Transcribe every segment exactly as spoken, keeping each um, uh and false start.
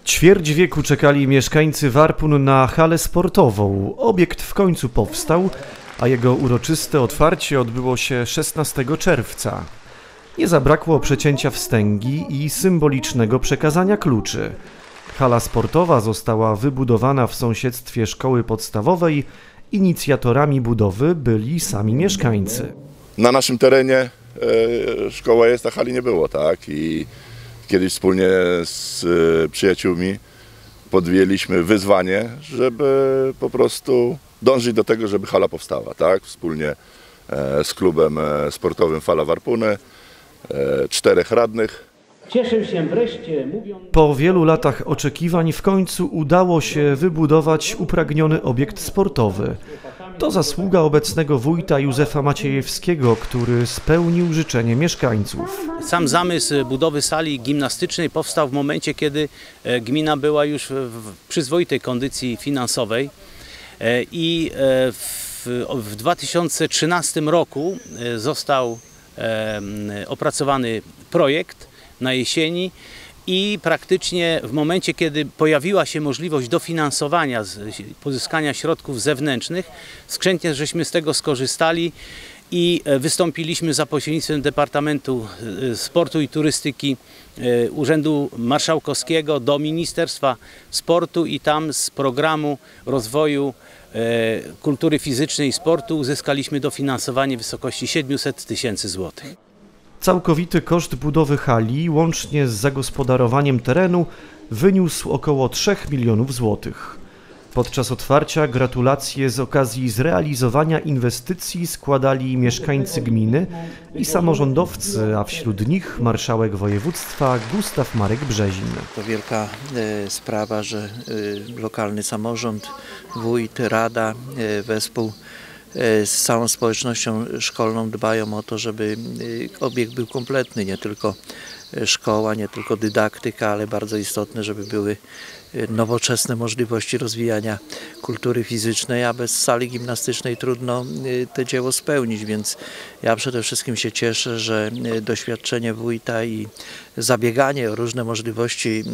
Ćwierć wieku czekali mieszkańcy Warpun na halę sportową. Obiekt w końcu powstał, a jego uroczyste otwarcie odbyło się szesnastego czerwca. Nie zabrakło przecięcia wstęgi i symbolicznego przekazania kluczy. Hala sportowa została wybudowana w sąsiedztwie szkoły podstawowej. Inicjatorami budowy byli sami mieszkańcy. Na naszym terenie e, szkoła jest, a hali nie było, tak? I kiedyś wspólnie z e, przyjaciółmi podjęliśmy wyzwanie, żeby po prostu dążyć do tego, żeby hala powstała, tak? Wspólnie e, z klubem e, sportowym Fala Warpuny, e, czterech radnych. Cieszę się wreszcie, mówiąc... Po wielu latach oczekiwań w końcu udało się wybudować upragniony obiekt sportowy. To zasługa obecnego wójta Józefa Maciejewskiego, który spełnił życzenie mieszkańców. Sam zamysł budowy sali gimnastycznej powstał w momencie, kiedy gmina była już w przyzwoitej kondycji finansowej i w, w dwa tysiące trzynastym roku został opracowany projekt na jesieni i praktycznie w momencie, kiedy pojawiła się możliwość dofinansowania, pozyskania środków zewnętrznych, skrzętnie żeśmy z tego skorzystali i wystąpiliśmy za pośrednictwem Departamentu Sportu i Turystyki Urzędu Marszałkowskiego do Ministerstwa Sportu i tam z programu rozwoju kultury fizycznej i sportu uzyskaliśmy dofinansowanie w wysokości siedmiuset tysięcy złotych. Całkowity koszt budowy hali, łącznie z zagospodarowaniem terenu, wyniósł około trzech milionów złotych. Podczas otwarcia gratulacje z okazji zrealizowania inwestycji składali mieszkańcy gminy i samorządowcy, a wśród nich marszałek województwa Gustaw Marek Brzezin. To wielka e, sprawa, że e, lokalny samorząd, wójt, rada, e, wespół z całą społecznością szkolną dbają o to, żeby obiekt był kompletny, nie tylko szkoła, nie tylko dydaktyka, ale bardzo istotne, żeby były nowoczesne możliwości rozwijania kultury fizycznej, a bez sali gimnastycznej trudno to dzieło spełnić, więc ja przede wszystkim się cieszę, że doświadczenie wójta i zabieganie o różne możliwości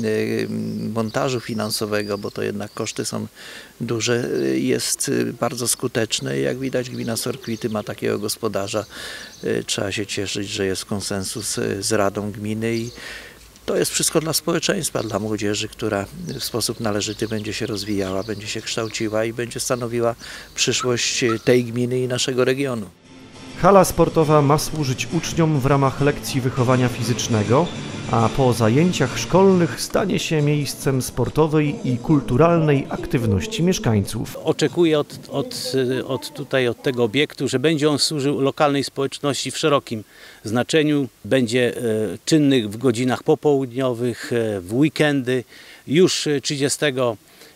montażu finansowego, bo to jednak koszty są duże, jest bardzo skuteczne i jak widać gmina Sorkwity ma takiego gospodarza. Trzeba się cieszyć, że jest konsensus z Radą Gminy i to jest wszystko dla społeczeństwa, dla młodzieży, która w sposób należyty będzie się rozwijała, będzie się kształciła i będzie stanowiła przyszłość tej gminy i naszego regionu. Hala sportowa ma służyć uczniom w ramach lekcji wychowania fizycznego, a po zajęciach szkolnych stanie się miejscem sportowej i kulturalnej aktywności mieszkańców. Oczekuję od, od, od tutaj, od tego obiektu, że będzie on służył lokalnej społeczności w szerokim znaczeniu. Będzie czynny w godzinach popołudniowych, w weekendy. Już trzydziestego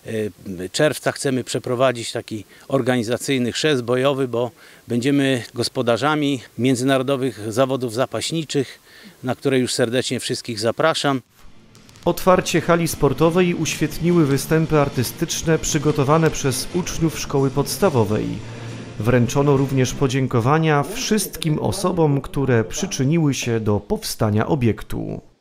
czerwca chcemy przeprowadzić taki organizacyjny chrzest bojowy, bo będziemy gospodarzami międzynarodowych zawodów zapaśniczych, na które już serdecznie wszystkich zapraszam. Otwarcie hali sportowej uświetniły występy artystyczne przygotowane przez uczniów szkoły podstawowej. Wręczono również podziękowania wszystkim osobom, które przyczyniły się do powstania obiektu.